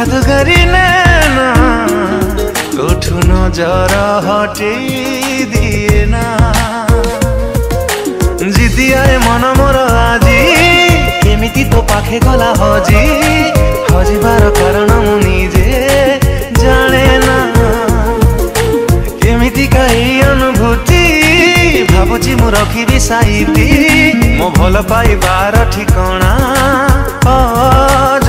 जादूगरी नैना कोठू नजर हटे दिए ना जिदियाए मन मोर आजी केमिति तो पाखे गला हजी हजिबार कारण मु निजे जाने ना केमिति काई अनुभूति भाबुची मु रखिबी साइती मो भल पाइबार ठिकणा